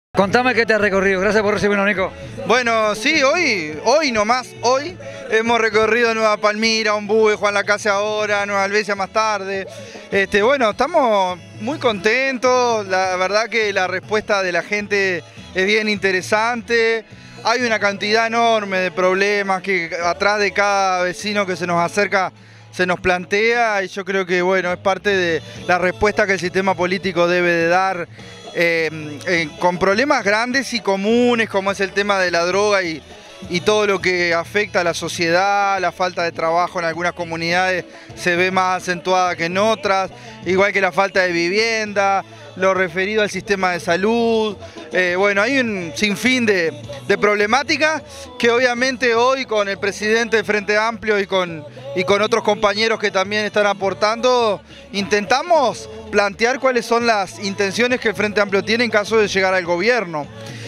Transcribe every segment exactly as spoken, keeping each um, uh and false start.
Contame qué te has recorrido. Gracias por recibirnos, Nico. Bueno, sí, hoy, hoy nomás, hoy hemos recorrido Nueva Palmira, Ombú, Juan Lacase ahora, Nueva Albesia más tarde. Este, bueno, estamos muy contentos, la verdad que la respuesta de la gente es bien interesante. Hay una cantidad enorme de problemas que atrás de cada vecino que se nos acerca se nos plantea, y yo creo que bueno, es parte de la respuesta que el sistema político debe de dar eh, eh, con problemas grandes y comunes como es el tema de la droga y, y todo lo que afecta a la sociedad. La falta de trabajo en algunas comunidades se ve más acentuada que en otras, igual que la falta de vivienda, lo referido al sistema de salud. Eh, bueno, hay un sinfín de, de problemáticas que obviamente hoy con el presidente del Frente Amplio y con, y con otros compañeros que también están aportando, intentamos plantear cuáles son las intenciones que el Frente Amplio tiene en caso de llegar al gobierno.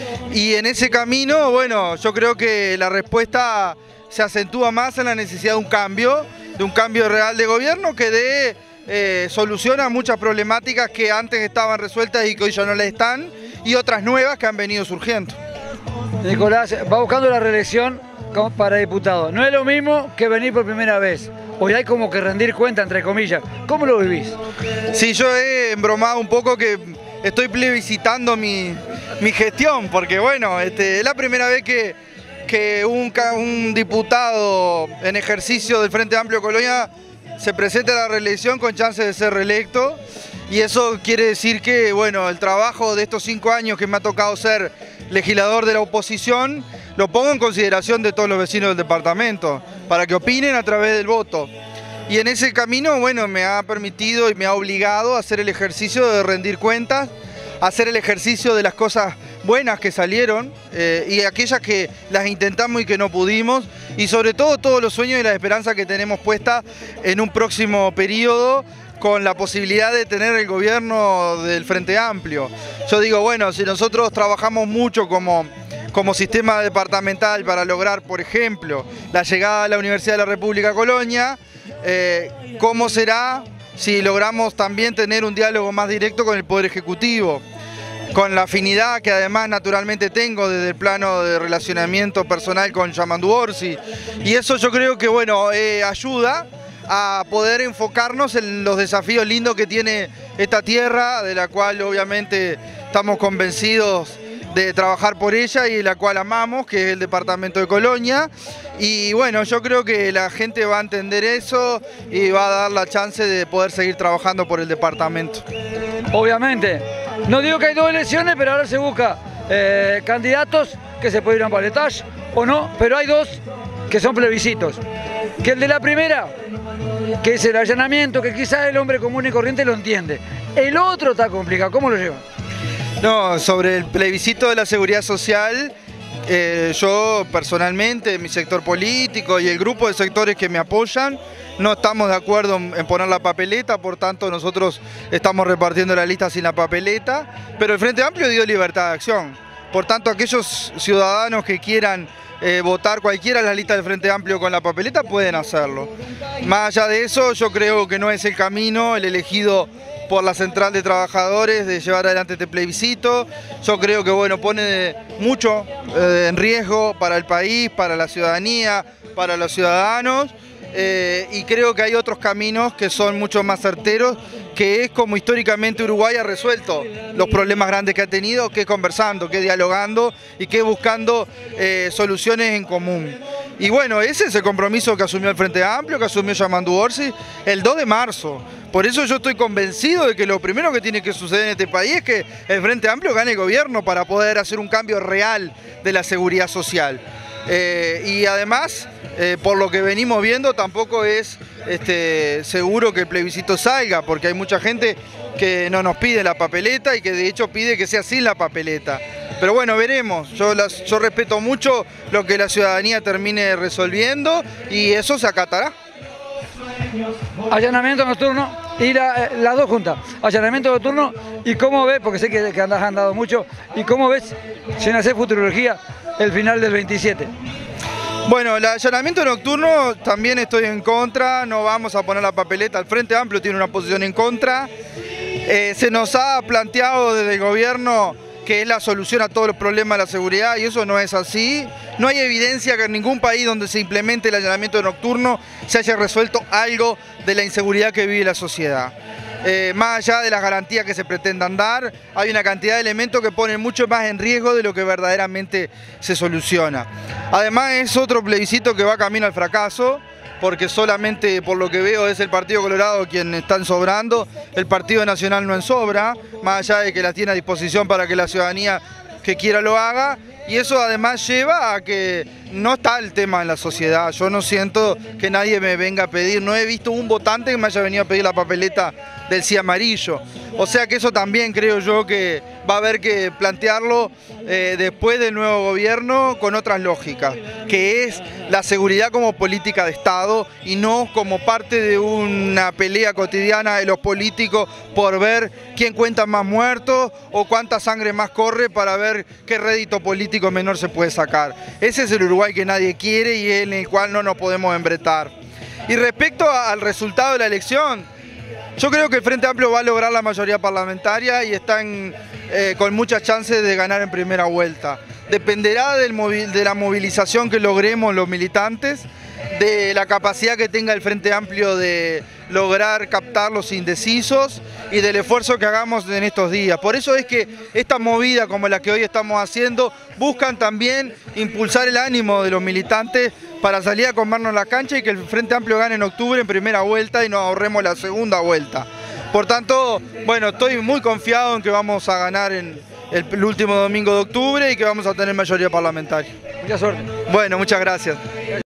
Y en ese camino, bueno, yo creo que la respuesta se acentúa más en la necesidad de un cambio, de un cambio real de gobierno que dé eh, solución a muchas problemáticas que antes estaban resueltas y que hoy ya no las están, y otras nuevas que han venido surgiendo. Nicolás, va buscando la reelección para diputado. No es lo mismo que venir por primera vez. Hoy hay como que rendir cuenta, entre comillas. ¿Cómo lo vivís? Sí, yo he embromado un poco que estoy plebiscitando mi, mi gestión, porque bueno, este, es la primera vez que, que un, un diputado en ejercicio del Frente Amplio Colonia se presenta a la reelección con chance de ser reelecto. Y eso quiere decir que, bueno, el trabajo de estos cinco años que me ha tocado ser legislador de la oposición, lo pongo en consideración de todos los vecinos del departamento, para que opinen a través del voto. Y en ese camino, bueno, me ha permitido y me ha obligado a hacer el ejercicio de rendir cuentas, a hacer el ejercicio de las cosas buenas que salieron eh, y aquellas que las intentamos y que no pudimos, y sobre todo todos los sueños y las esperanzas que tenemos puestas en un próximo periodo, con la posibilidad de tener el gobierno del Frente Amplio. Yo digo, bueno, si nosotros trabajamos mucho como, como sistema departamental para lograr, por ejemplo, la llegada a la Universidad de la República Colonia, eh, ¿cómo será si logramos también tener un diálogo más directo con el Poder Ejecutivo? Con la afinidad que además naturalmente tengo desde el plano de relacionamiento personal con Yamandu Orsi. Y eso yo creo que, bueno, eh, ayuda a poder enfocarnos en los desafíos lindos que tiene esta tierra, de la cual obviamente estamos convencidos de trabajar por ella y la cual amamos, que es el departamento de Colonia. Y bueno, yo creo que la gente va a entender eso y va a dar la chance de poder seguir trabajando por el departamento. Obviamente, no digo que hay dos elecciones, pero ahora se busca eh, candidatos que se pueden ir a un balotaje o no, pero hay dos que son plebiscitos. Que el de la primera, que es el allanamiento, que quizás el hombre común y corriente lo entiende. El otro está complicado, ¿cómo lo llevan? No, sobre el plebiscito de la seguridad social, eh, yo personalmente, mi sector político y el grupo de sectores que me apoyan, no estamos de acuerdo en, en poner la papeleta, por tanto nosotros estamos repartiendo la lista sin la papeleta, pero el Frente Amplio dio libertad de acción. Por tanto, aquellos ciudadanos que quieran Eh, votar cualquiera de las listas del Frente Amplio con la papeleta pueden hacerlo. Más allá de eso, yo creo que no es el camino el elegido por la Central de Trabajadores de llevar adelante este plebiscito. Yo creo que bueno, pone mucho eh, en riesgo para el país, para la ciudadanía, para los ciudadanos. Eh, y creo que hay otros caminos que son mucho más certeros, que es como históricamente Uruguay ha resuelto los problemas grandes que ha tenido, que es conversando, que es dialogando y que es buscando eh, soluciones en común. Y bueno, ese es el compromiso que asumió el Frente Amplio, que asumió Yamandu Orsi el dos de marzo. Por eso yo estoy convencido de que lo primero que tiene que suceder en este país es que el Frente Amplio gane el gobierno para poder hacer un cambio real de la seguridad social. Eh, y además, eh, por lo que venimos viendo, tampoco es este, seguro que el plebiscito salga, porque hay mucha gente que no nos pide la papeleta y que de hecho pide que sea sin la papeleta. Pero bueno, veremos. Yo, las, yo respeto mucho lo que la ciudadanía termine resolviendo y eso se acatará. Allanamiento nocturno y la, eh, las dos juntas. Allanamiento nocturno y cómo ves, porque sé que, que andás andado mucho, y cómo ves, sin hacer futurología, el final del veintisiete. Bueno, el allanamiento nocturno también estoy en contra, no vamos a poner la papeleta, el Frente Amplio tiene una posición en contra. Eh, se nos ha planteado desde el gobierno que es la solución a todos los problemas de la seguridad, y eso no es así. No hay evidencia que en ningún país donde se implemente el allanamiento nocturno se haya resuelto algo de la inseguridad que vive la sociedad. Eh, más allá de las garantías que se pretendan dar, hay una cantidad de elementos que ponen mucho más en riesgo de lo que verdaderamente se soluciona. Además es otro plebiscito que va camino al fracaso, porque solamente por lo que veo es el Partido Colorado quien está sobrando, el Partido Nacional no en sobra, más allá de que la tiene a disposición para que la ciudadanía que quiera lo haga, y eso además lleva a que no está el tema en la sociedad. Yo no siento que nadie me venga a pedir, no he visto un votante que me haya venido a pedir la papeleta del sí amarillo. O sea que eso también creo yo que va a haber que plantearlo eh, después del nuevo gobierno con otras lógicas, que es la seguridad como política de Estado y no como parte de una pelea cotidiana de los políticos por ver quién cuenta más muertos o cuánta sangre más corre para ver qué rédito político menor se puede sacar. Ese es el Uruguay que nadie quiere y en el cual no nos podemos embretar. Y respecto al resultado de la elección, yo creo que el Frente Amplio va a lograr la mayoría parlamentaria y están eh, con muchas chances de ganar en primera vuelta. Dependerá del de la movilización que logremos los militantes, de la capacidad que tenga el Frente Amplio de lograr captar los indecisos y del esfuerzo que hagamos en estos días. Por eso es que esta movida como la que hoy estamos haciendo buscan también impulsar el ánimo de los militantes para salir a comernos la cancha y que el Frente Amplio gane en octubre en primera vuelta y nos ahorremos la segunda vuelta. Por tanto, bueno, estoy muy confiado en que vamos a ganar en el, el último domingo de octubre y que vamos a tener mayoría parlamentaria. Mucha suerte. Bueno, muchas gracias.